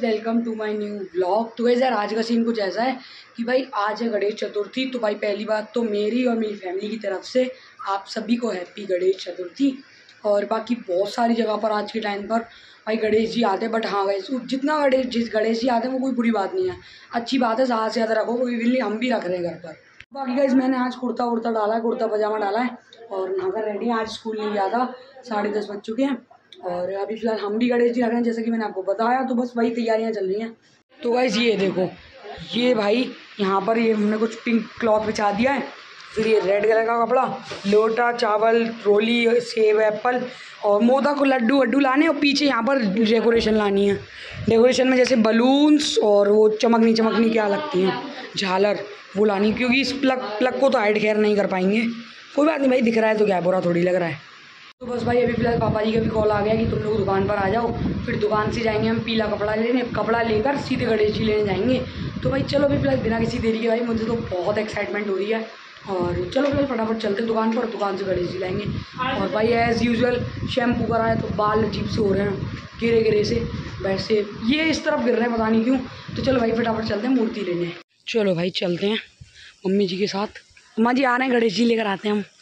Welcome to my new vlog. तो guys यार आज का सीन कुछ ऐसा है कि भाई आज है गणेश चतुर्थी। तो भाई पहली बात तो मेरी और मेरी फैमिली की तरफ से आप सभी को हैप्पी गणेश चतुर्थी। और बाकी बहुत सारी जगह पर आज के टाइम पर भाई गणेश जी आते हैं, बट हाँ गाइस जितना जिस गणेश जी आते हैं वो कोई बुरी बात नहीं है, अच्छी बात है, ज़्यादा से ज़्यादा रखो, कोई हम भी रख रहे हैं घर पर। बाकी गाइस मैंने आज कुर्ता वुर्ता डाला है, कुर्ता पजामा डाला है और नहाकर रेडी है। आज स्कूल नहीं गया था, 10:30 बज चुके हैं और अभी फिलहाल हम भी गणेश जी रख रहे हैं जैसे कि मैंने आपको बताया। तो बस वही तैयारियां चल रही हैं। तो गाइस ये देखो, ये भाई यहाँ पर ये हमने कुछ पिंक क्लॉथ बिछा दिया है, फिर ये रेड कलर का कपड़ा, लोटा, चावल, रोली, सेब, एप्पल और मोदक, लड्डू वड्डू लाने और पीछे यहाँ पर डेकोरेशन लानी है। डेकोरेशन में जैसे बलून्स और वो चमकनी क्या लगती हैं झालर, वो लानी, क्योंकि इस प्लग को तो हाइड खैर नहीं कर पाएंगे। कोई बात नहीं भाई, दिख रहा है तो क्या बुरा थोड़ी लग रहा है। तो बस भाई अभी फिलहाल पापा जी का भी कॉल आ गया कि तुम लोग दुकान पर आ जाओ, फिर दुकान से जाएंगे हम पीला कपड़ा लेने, कपड़ा लेकर सीधे गणेश जी लेने जाएंगे। तो भाई चलो अभी फिलहाल बिना किसी देरी के, भाई मुझे तो बहुत एक्साइटमेंट हो रही है और चलो फिलहाल फटाफट चलते दुकान पर, दुकान से गणेश जी लाएंगे। और भाई एज़ यूजुअल शैम्पू कराया तो बाल अजीब से हो रहे हैं, गिरे से, वैसे ये इस तरफ गिर रहे हैं पता नहीं क्यों। तो चलो भाई फटाफट चलते हैं मूर्ति लेने। चलो भाई चलते हैं मम्मी जी के साथ। अम्मा जी आ रहे हैं, गणेश जी लेकर आते हैं हम।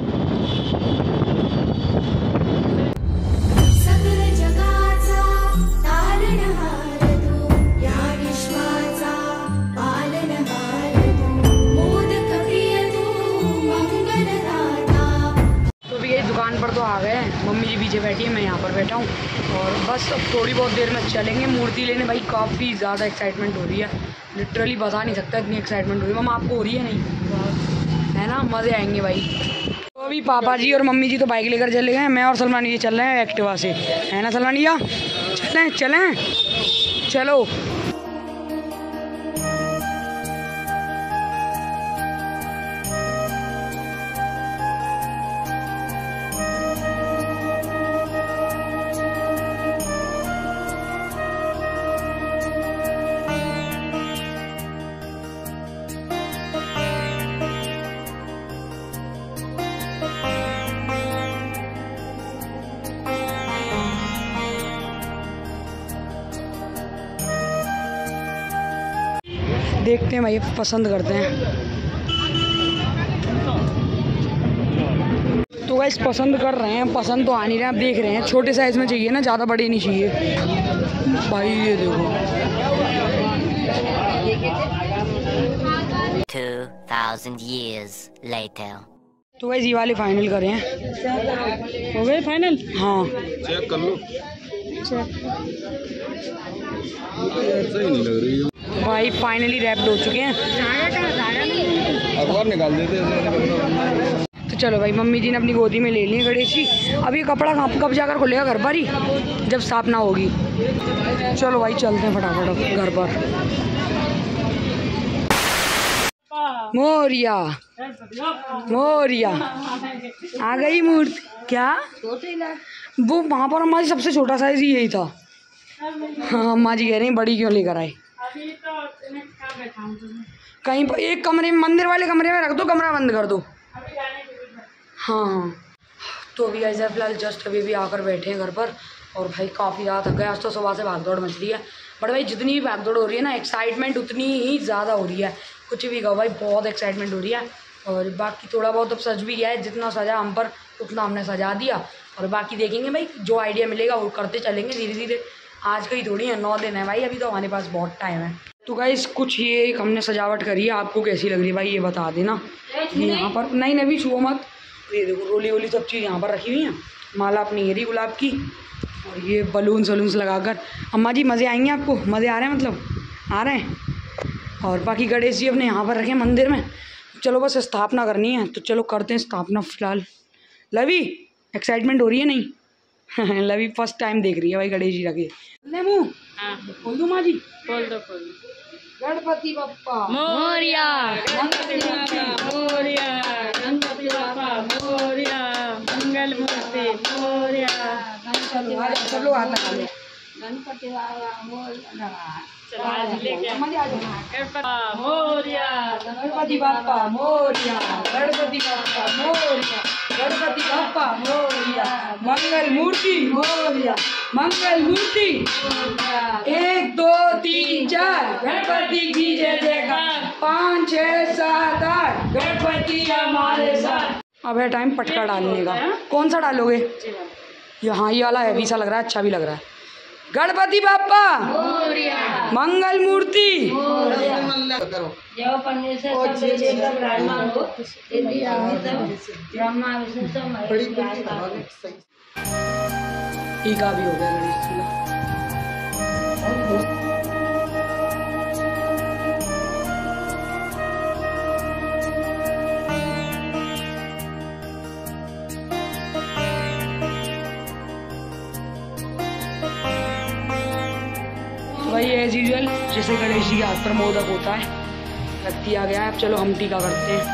दुकान पर तो आ गए हैं, मम्मी जी पीछे बैठी है, मैं यहाँ पर बैठा हूँ और बस अब थोड़ी बहुत देर में चलेंगे मूर्ति लेने। भाई काफ़ी ज़्यादा एक्साइटमेंट हो रही है, लिटरली बता नहीं सकता इतनी एक्साइटमेंट हो रही है। मम्मा आपको हो रही है नहीं है ना? मज़े आएंगे भाई। तो अभी पापा जी और मम्मी जी तो बाइक लेकर चले गए, मैं और सलमान ये चल रहे हैं एक्टिवा से, है ना सलमान भैया? चलें चलो। देखते हैं भाई, पसंद करते हैं। तो गाइस पसंद कर रहे हैं, पसंद तो आ नहीं रहे हैं, आप देख रहे हैं छोटे साइज़ में चाहिए ना, ज़्यादा बड़े नहीं चाहिए। भाई ये देखो 2000 years later। तो गाइस ये वाले फाइनल कर रहे हैं। हो गए फाइनल? हाँ चेक कर लो, सही नहीं लग रही भाई, फाइनली रैप्ड हो चुके हैं। अखबार निकाल देते। तो चलो भाई मम्मी जी ने अपनी गोदी में ले ली गणेश जी। अब ये कपड़ा कब जाकर खुलेगा? घर पर ही, जब स्थापना होगी। चलो भाई चलते हैं फटाफट घर पर। मोरिया मोरिया आ गई मूर्ति। क्या वो वहाँ पर हमारी सबसे छोटा साइज ही यही था। हाँ अम्मा जी कह रही हैं बड़ी क्यों लेकर आए? कहीं पर एक कमरे में, मंदिर वाले कमरे में रख दो, कमरा बंद कर दो। हाँ तो अभी ऐसा फिलहाल जस्ट अभी भी आकर बैठे हैं घर पर और भाई काफ़ी ज़्यादा थक गए। आज तो सुबह से भागदौड़ मच रही है, बट भाई जितनी भी भागदौड़ हो रही है ना, एक्साइटमेंट उतनी ही ज़्यादा हो रही है। कुछ भी कहो भाई, बहुत एक्साइटमेंट हो रही है। और बाकी थोड़ा बहुत अब सज भी गया है, जितना सजा हम पर उतना हमने सजा दिया और बाकी देखेंगे भाई, जो आइडिया मिलेगा वो करते चलेंगे धीरे धीरे। आज का ही थोड़ी है, 9 दिन है भाई, अभी तो हमारे पास बहुत टाइम है। तो गाइस कुछ ये हमने सजावट करी है, आपको कैसी लग रही है भाई ये बता देना। यहाँ पर नहीं भी छुओ मत, ये देखो रोली वोली सब चीज़ यहाँ पर रखी हुई हैं, माला अपनी येरी गुलाब की और ये बलून्स वलून्स लगाकर। अम्मा जी मज़े आएंगे आपको? मज़े आ रहे हैं, मतलब आ रहे हैं। और बाकी गणेश जी अपने यहाँ पर रखे मंदिर में। चलो बस स्थापना करनी है, तो चलो करते हैं स्थापना फिलहाल। लवी एक्साइटमेंट हो रही है नहीं? लवी फर्स्ट टाइम देख रही है भाई गणेश जी रखे। ले मुँह खोल दो माँ जी, खोल दो। गणपति बप्पा मोरिया, गणपति बप्पा मोरिया, गणपति बप्पा मोरिया, मंगल मूर्ति मोरिया। सब लोग हाथ लगा लो। गणपति बप्पा मोरिया, गणपति बप्पा मोरिया, गणपति बप्पा मोरिया, गणपति बप्पा मोरिया। मंगल मूर्ति मोरया, मंगल मूर्ति 1 2 3 4 गणपति की जय जयकार 5 6 7 8 गणपति हमारे साथ। अब है टाइम पटका डालने का। कौन सा डालोगे? यहाँ ये वाला हैवी सा लग रहा है, अच्छा भी लग रहा है। गणपति बाप्पा मंगल मूर्ति। टीका भी हो गया गणेश जी का। वही एज यूजुअल जैसे गणेश जी के हाथ पर मोदक होता है, रख दिया गया है। अब चलो हम टीका करते हैं।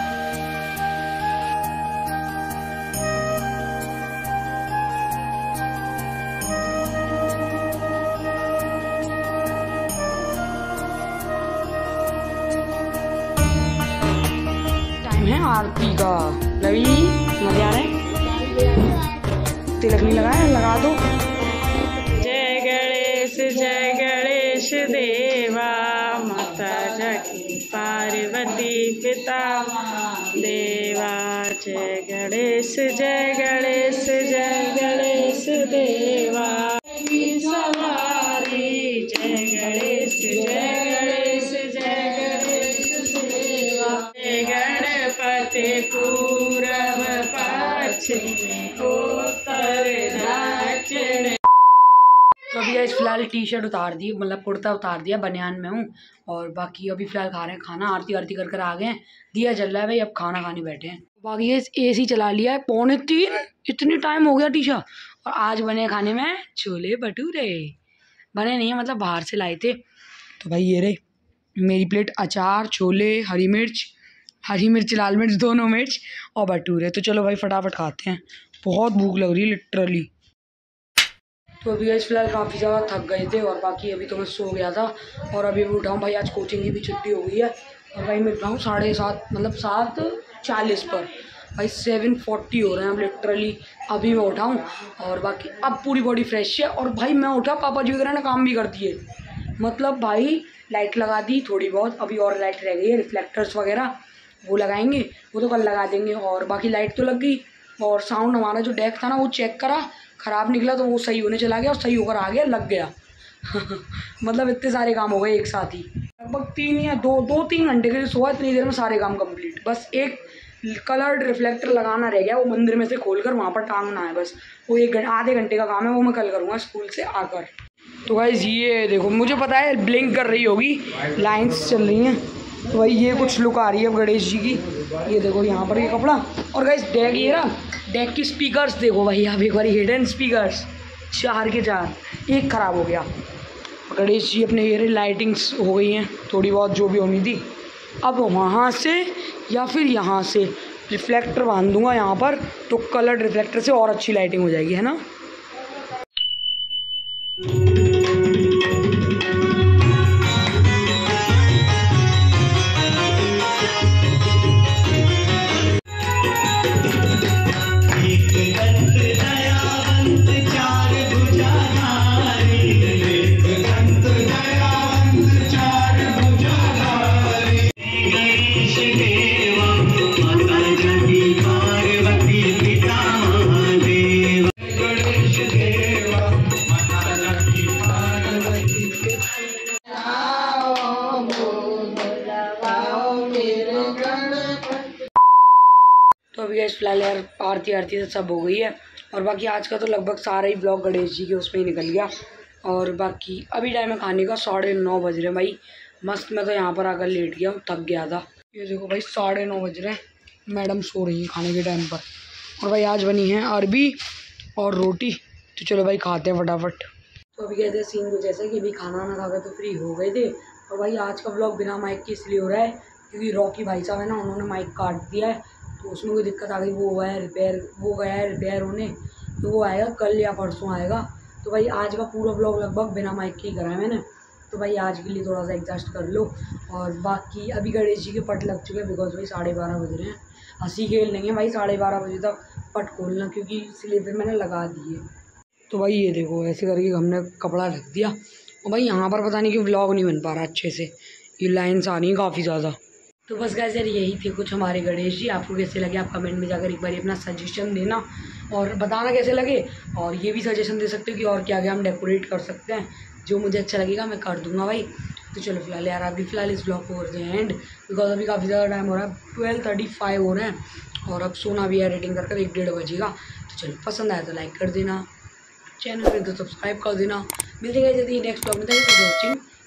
टाइम है आरती का। रवि मजे आ रहे हैं? तिलक नहीं लगाया? लगा दो। जय गणेश देवा, माता जगती पार्वती पिता देवा। जय गणेश देवा सवारी। जय गणेश देवा। जय गणपति पूरब पश्चिम उत्तर दक्षिण। तो अभी इस फिलहाल टी शर्ट उतार दी, मतलब कुर्ता उतार दिया, बनियान में हूँ। और बाकी अभी फिलहाल खा रहे हैं खाना। आरती कर आ गए हैं, दिया जल रहा है भाई, अब खाना खाने बैठे हैं। बाकी ये AC चला लिया है 2:45, इतनी टाइम हो गया टीशा। और आज बने खाने में छोले भटूरे। बने नहीं है, मतलब बाहर से लाए थे। तो भाई ये रहे मेरी प्लेट, अचार, छोले, हरी मिर्च लाल मिर्च दोनों मिर्च और भटूरे। तो चलो भाई फटाफट खाते हैं, बहुत भूख लग रही है लिटरली। तो अभी आज फिलहाल काफ़ी ज़्यादा थक गए थे और बाकी अभी तो मैं सो गया था। और अभी भी उठाऊँ भाई, आज कोचिंग की भी छुट्टी हो गई है। और भाई मैं उठ रहा हूँ 7:30, मतलब 7:40 पर। भाई 7:40 हो रहे हैं अब लिटरली, अभी मैं उठाऊँ। और बाकी अब पूरी बॉडी फ्रेश है। और भाई मैं उठा, पापा जी वगैरह ने काम भी कर दिए, मतलब भाई लाइट लगा दी थोड़ी बहुत, अभी और लाइट रह गई है, रिफ्लेक्टर्स वगैरह वो लगाएंगे, वो तो कल लगा देंगे। और बाकी लाइट तो लग गई। और साउंड हमारा जो डेक था ना वो चेक करा, ख़राब निकला तो वो सही होने चला गया और सही होकर आ गया, लग गया। मतलब इतने सारे काम हो गए एक साथ ही, लगभग 3 घंटे के लिए सोआ, इतनी देर में सारे काम कंप्लीट। बस एक कलर्ड रिफ्लेक्टर लगाना रह गया, वो मंदिर में से खोलकर वहाँ पर टांगना है बस। वो आधे घंटे का काम है, वो मैं कल करूँगा स्कूल से आकर। तो गाइस ये देखो, मुझे पता है ब्लिंक कर रही होगी, लाइन्स चल रही हैं। तो भाई ये कुछ लुक आ रही है अब गणेश जी की। ये देखो यहाँ पर ये कपड़ा। और गाइस डेक, ये ना डेक की स्पीकर्स देखो भाई, आप एक बार हिडन स्पीकर्स 4 के 4, एक ख़राब हो गया। गणेश जी अपने ये लाइटिंग्स हो गई हैं थोड़ी बहुत जो भी होनी थी। अब वहाँ से या फिर यहाँ से रिफ्लेक्टर बांध दूँगा यहाँ पर, तो कलर्ड रिफ्लेक्टर से और अच्छी लाइटिंग हो जाएगी, है ना। तो अभी गैस फिलहाल यार आरती से सब हो गई है। और बाकी आज का तो लगभग सारा ही ब्लॉग गणेश जी के उसमें ही निकल गया। और बाकी अभी टाइम है खाने का, 9:30 बज रहे हैं भाई। मस्त मैं तो यहाँ पर आकर लेट गया हूँ, थक गया था। ये देखो भाई 9:30 बज रहे हैं, मैडम सो रही है खाने के टाइम पर। और भाई आज बनी है अरबी और रोटी, तो चलो भाई खाते हैं फटाफट। तो अभी कहते हैं सीन कुछ ऐसा कि अभी खाना ना खाकर तो फ्री हो गए थे। और भाई आज का ब्लॉग बिना माइक के इसलिए हो रहा है क्योंकि रॉकी भाई साहब है ना, उन्होंने माइक काट दिया है, तो उसमें कोई दिक्कत आ गई, वो हुआ है रिपेयर, वो गया है रिपेयर होने, तो वो आएगा कल या परसों आएगा। तो भाई आज का पूरा ब्लॉग लगभग बिना माइक के ही करा है मैंने, तो भाई आज के लिए थोड़ा सा एडजस्ट कर लो। और बाकी अभी गणेश जी के पट लग चुके हैं बिकॉज भाई 12:30 बज रहे हैं। हंसी खेल लेंगे भाई 12:30 बजे तक, फटाफट खोलना, क्योंकि इसलिए फिर मैंने लगा दिए। तो भाई ये देखो ऐसे करके हमने कपड़ा रख दिया। और भाई यहाँ पर पता नहीं क्यों व्लॉग नहीं बन पा रहा अच्छे से, ये लाइन्स आ रही हैं काफ़ी ज़्यादा। तो बस गाइस यार यही थे कुछ हमारे गणेश जी। आपको कैसे लगे आप कमेंट में जाकर एक बार अपना सजेशन देना और बताना कैसे लगे। और ये भी सजेशन दे सकते हो कि और क्या क्या हम डेकोरेट कर सकते हैं, जो मुझे अच्छा लगेगा मैं कर दूंगा भाई। तो चलो फिलहाल यार अभी फ़िलहाल इस ब्लॉग को करते हैं एंड, बिकॉज अभी काफ़ी ज़्यादा टाइम हो रहा है, 12:35 हो रहे हैं और अब सोना भी है, एडिटिंग कर 1-1:30 बजेगा। तो चलो पसंद आया तो लाइक कर देना, चैनल पर तो सब्सक्राइब कर देना। मिलते हैं जल्दी नेक्स्ट ब्लॉग में। Thank you for watching.